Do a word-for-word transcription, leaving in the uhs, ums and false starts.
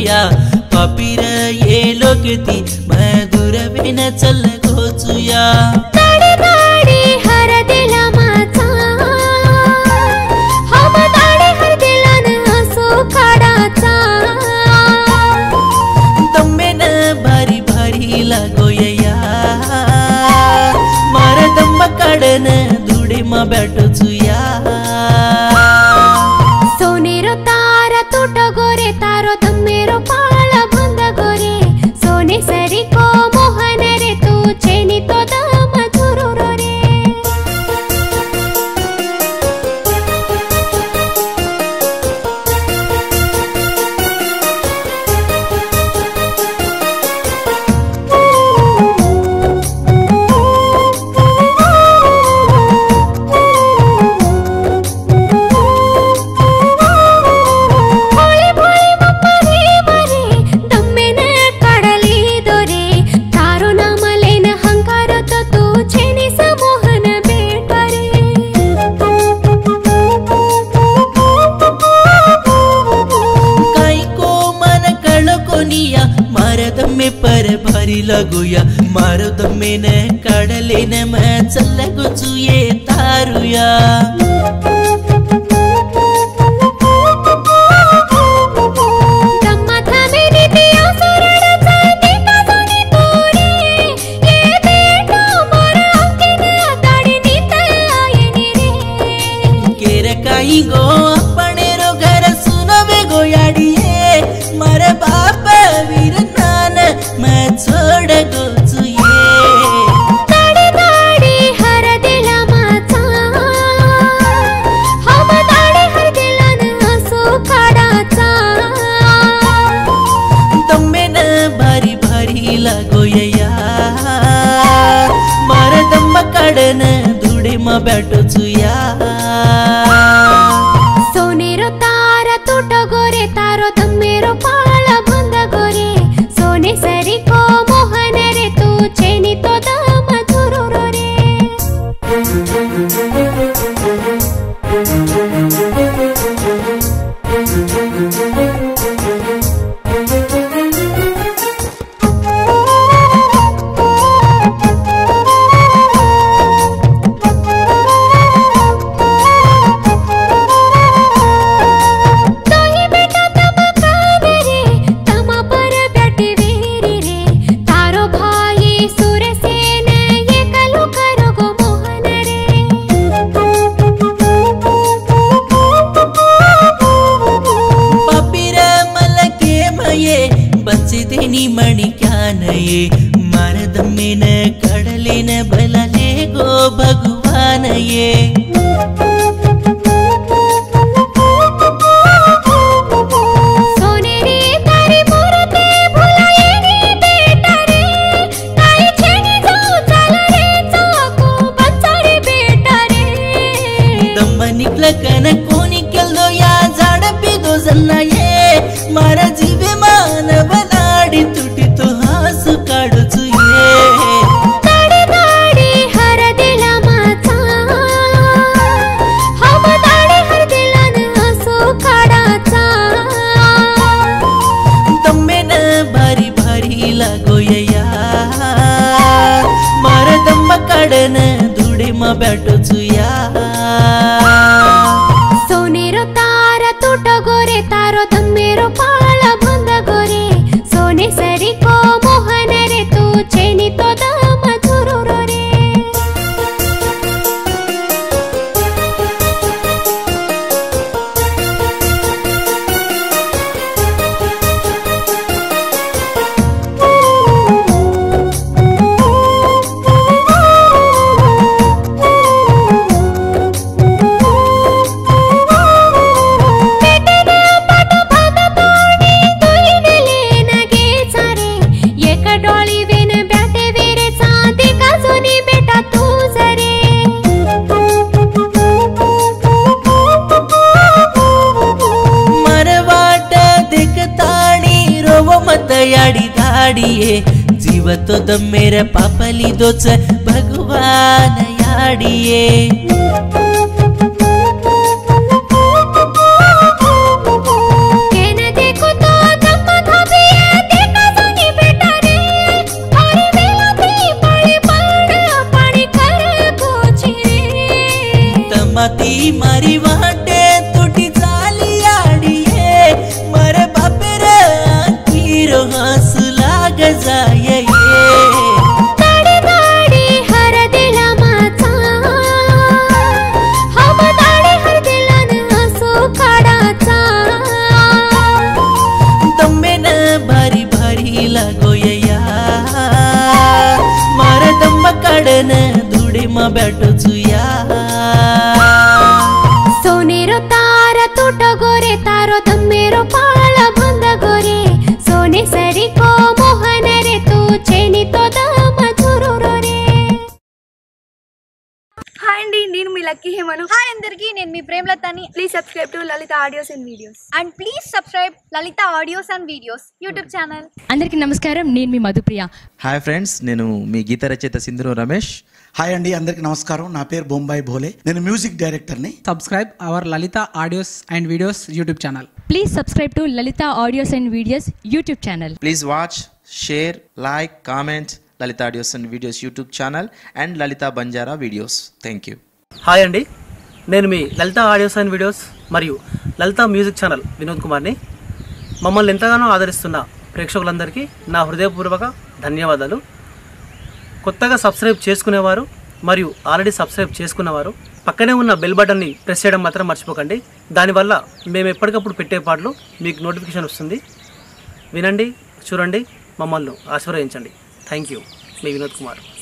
या पापीर ये लोकती मधुर बिन चल गोचुया ताडे ताडे हर दिला माझा हम ताडे हर दिला न हसू काढाचा दम्मेन भारी भारी लागोया मार दम्म काढन धुडे मा बैठोचुया सोनेरो तारा तूट गोरे तारो दम्मेरो पाळा बंद गोरे सोने सरी को मोहन रे तू चेनी तो दम झुरुरो रे पर भारी लगुया मारो दम्मे न काढले न मैं चल गोचुये तारुया दम्मा थामे नितिया सोरडाचा देता सोनी तोरे ये बेटो मोर अंकिन ताडी नितया येनी रे केर काई गो अपने रो घर सुनवे गोयाडिये मार बाप वीर मैं छोड़ गोचुये ताडे ताडे हर दिला माझा हम ताडे हर दिला न हसू काढाचा दम्मेन भारी भारी लागोया मार दम्म काढन धुडे मा बैठोचुया सोनेरो तारा तूट गोरे तारो दम्मेरो पाळा बंद गोरे सोने सरी को मोहन रे तू चेनी तो दम झुरुरो रे देनी मणि क्या नये मार दम्मे न काढले न भलाले गो भगवान ये सोनेरी तारी मूर्ते भुलायेनी बेटा रे ताई छेनी जाऊ चाल रे चाको बच्चा रे बेटा रे दम्म निकल कन कोणी केलो या झाड पिगो जन्ना ये मारा जीवे मानव लाडी तुटी तो हास काढुचुये ताडे ताडे हर दिला माझा हम ताडे हर दिला न हसू काढाचा दम्मेन भारी भारी लागोया मार दम्म काढन धुडे मा बैठोचुया सोनेरो तारा तूट गोरे तारो दम्मेरो पाळा बंद गोरे सोने सरी को मोहन रे तू चेनी तो दम झुरुरो रे याडी दाडिये जीव तो द मेरे पापली दोच भगवान याडिये केन देखो तो धम्म जाय दाडी दाडी हर दिला माझा हम दाडी हर दिलान हसू काढाचा दम्मेन भारी भारी लागोया मारा दम्म काढन धुडे मा बैठोचुया सोनेरो तारा तुट गोरे तारो दम्मेरो पाळ बंद गोरे सोने सरी को मोहन रे तू चेनी तो दम झुरुरो रे హాయ్ అండి నేను మీ లక్కీ హేమను హాయ్ అందరికీ నేను మీ ప్రేమలతని please subscribe to Lalitha audios and videos and please subscribe Lalitha audios and videos YouTube channel అందరికీ నమస్కారం నేను మీ మధుప్రియ హాయ్ ఫ్రెండ్స్ నేను మీ గీత రచయిత సింధూరు రమేష్ హాయ్ అండి అందరికి నమస్కారం నా పేరు బొంబాయి భోలే నేను మ్యూజిక్ డైరెక్టర్ని subscribe our Lalitha audios and videos YouTube channel please subscribe to Lalitha audios and videos YouTube channel please watch share like comment Lalitha audios and videos YouTube channel and Lalitha Banjara videos thank you hi అండి నేను మీ Lalitha audios and videos మరియు Lalitha music channel Vinod కుమార్ని మమ్మల్ని ఎంతగానో ఆదరిస్తున్న ప్రేక్షకులందరికీ నా హృదయపూర్వక ధన్యవాదాలు కొత్తగా సబ్స్క్రైబ్ చేసుకునేవారు మరియు ఆల్రెడీ సబ్స్క్రైబ్ చేసుకున్నవారు పక్కనే ఉన్న బెల్ బటన్ని ప్రెస్ చేయడం మాత్రం మర్చిపోకండి దానివల్ల మేము ఎప్పటికప్పుడు పెట్టే పాటలు మీకు నోటిఫికేషన్ వస్తుంది వినండి చూడండి మమ్మల్ని ఆశీర్వదించండి థ్యాంక్ యూ మీ వినోద్ కుమార్